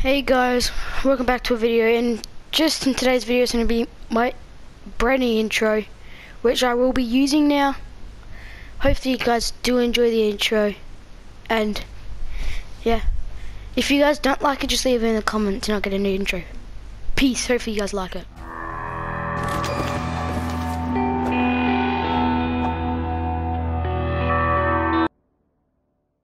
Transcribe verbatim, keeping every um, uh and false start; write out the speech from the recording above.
Hey guys, welcome back to a video, and just in today's video is going to be my brand new intro, which I will be using now. Hopefully you guys do enjoy the intro, and yeah, if you guys don't like it, just leave it in the comments and I'll get a new intro. Peace, hopefully you guys like it.